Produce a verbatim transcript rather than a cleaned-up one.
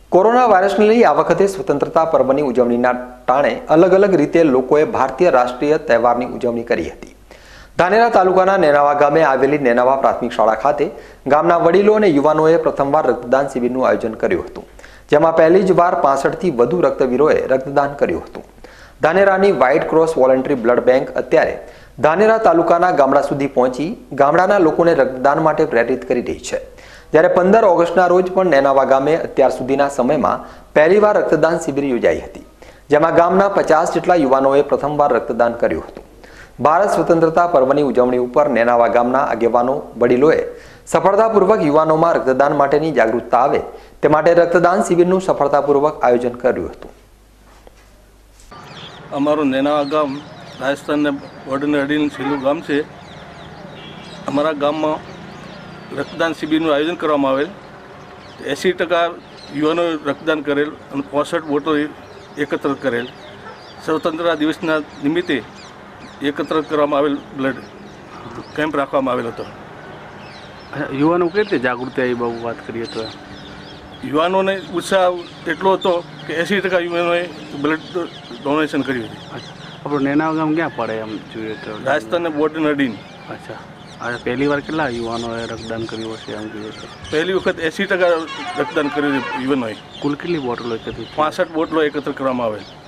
Corona વાયરસને લઈ આ વખતે સ્વતંત્રતા પર્વની ઉજવણીના ટાણે અલગ અલગ રીતે લોકોએ ભારતીય રાષ્ટ્રીય તહેવારની ઉજવણી કરી હતી। ધાનેરા તાલુકાના નેનાવા ગામે આવેલી નેનાવા પ્રાથમિક શાળા ખાતે ગામના વડીલો અને યુવાનોએ પ્રથમવાર રક્તદાન શિબિરનું આયોજન કર્યું હતું, જેમાં પહેલી જ વાર પાસઠથી વધુ રક્તવીરોએ રક્તદાન કર્યું હતું। ધાનેરાની White Cross voluntary blood bank અત્યારે ધાનેરા તાલુકાના ગામડા સુધી પહોંચી ગામડાના લોકોને રક્તદાન માટે પ્રેરિત કરી રહી છે। જ્યારે પંદર ઓગસ્ટના રોજ પણ નેનાવા ગામે અત્યાર સુધીના સમયમાં પહેલીવાર રક્તદાન શિબિર યોજાઈ હતી, જેમાં ગામના પચાસ જેટલા યુવાનોએ પ્રથમવાર રક્તદાન કર્યું હતું। ભારત સ્વતંત્રતા પર્વની ઉજવણી ઉપર નેનાવા ગામના આગેવાનો વડીલોએ સફળતાપૂર્વક યુવાનોમાં રક્તદાન માટેની જાગૃતતા આવે તે માટે રક્તદાન શિબિરનું સફળતાપૂર્વક આયોજન કર્યું હતું। અમારું નેનાવા ગામ રાજસ્થાનના બોર્ડરને અડીને છેલ્લું ગામ છે। અમારા ગામમાં રક્તદાન શિબિરનું આયોજન કરવામાં આવેલ। એંસી ટકા યુવાનોએ રક્તદાન કરેલ અને પોસઠ બોટો એકત્ર કરેલ। સ્વતંત્રતા દિવસના નિમિત્તે એકત્ર કરવામાં આવેલ બ્લડ કેમ્પ રાખવામાં આવેલ હતો। યુવાનો કઈ રીતે જાગૃતિ આવી બહુ વાત કરીએ તો યુવાનોને ઉત્સાહ એટલો હતો કે એંસી ટકા યુવાનોએ બ્લડ ડોનેશન કર્યું હતું। આપણું નેનાવા ગામ ક્યાં પડે એમ જોઈએ તો? રાજસ્થાનના બોર્ડરને અડીને। અચ્છા, આ પહેલી વાર કેટલા યુવાનોએ રક્તદાન કર્યું હશે એમ જોઈએ તો? પહેલી વખત એંસી ટકા રક્તદાન કર્યું યુવાનોએ। કુલ કેટલી બોટલો એકત્રિત? પાસઠ બોટલો એકત્ર કરવામાં આવેલ।